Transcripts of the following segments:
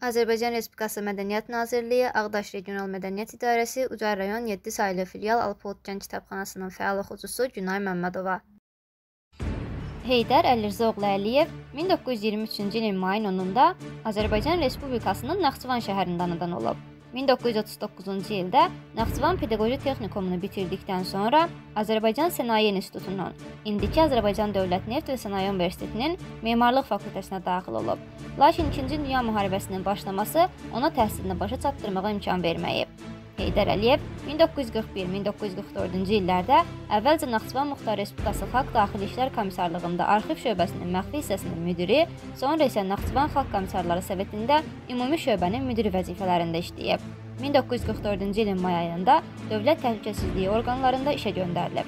Azərbaycan Respublikası Mədəniyyət Nazirliyi, Ağdaş Regional Mədəniyyət İdarəsi, Ucar rayon 7 saylı filial Alpoudcan Kitabxanasının fəal oxucusu Günay Məmmədova. Heydər Əlirzaoğlu Əliyev 1923-cü ilin mayın 10-da Azərbaycan Respublikasının Naxçıvan şəhərində anadan olub. 1939-cu ildə Naxçıvan Pedaqoji Texnikumunu bitirdikdən sonra Azərbaycan Sənaye İnstitutunun, indiki Azərbaycan Dövlət Neft və Sənaye Universitetinin Memarlıq Fakültəsinə daxil olub. Lakin 2-ci Dünya müharibəsinin başlaması ona təhsilini başa çatdırmağa imkan verməyib. Heydər Əliyev 1941-1944-cü illərdə əvvəlcə Naxçıvan Muxtar Respublikası Xalq Daxili İşlər Komissarlığında arxiv şöbəsinin məxfi hissəsinin müdiri, sonra isə Naxçıvan Xalq Komissarları Sovetində ümumi şöbənin müdiri vəzifələrində işləyib. 1944-cü ilin may ayında Dövlət Təhlükəsizliyi orqanlarında işə göndərilib.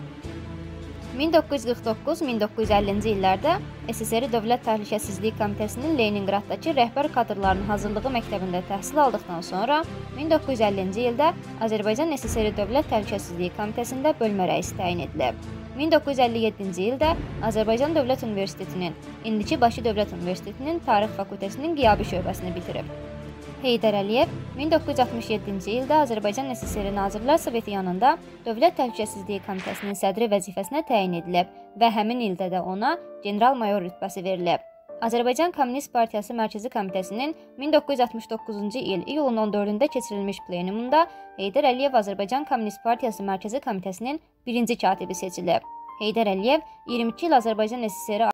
1949-1950-ci illərdə SSR Dövlət Təhlükəsizliyi Komitəsinin Leningraddakı rəhbər kadrlarının hazırlığı məktəbində təhsil aldıqdan sonra 1950-ci ildə Azərbaycan SSR Dövlət Təhlükəsizliyi Komitəsində bölmə rəisi təyin edilib. 1957-ci ildə Azərbaycan Dövlət Universitetinin, indiki Bakı Dövlət Universitetinin Tarix Fakültəsinin qiyabi şöbəsini bitirib. Heydər Əliyev 1967-ci ildə Azərbaycan SSR Nazirlər Soveti yanında Dövlət Təhlükəsizliyi Komitəsinin sədri vəzifəsinə təyin edilib və həmin ildə də ona general-mayor rütbəsi verilib. Azərbaycan Kommunist Partiyası Mərkəzi Komitəsinin 1969-cu il iyulun 14-də keçirilmiş plenumunda Heydər Əliyev Azərbaycan Kommunist Partiyası Mərkəzi Komitəsinin birinci katibi seçilib. Heydər Əliyev 22 il Azərbaycan SSR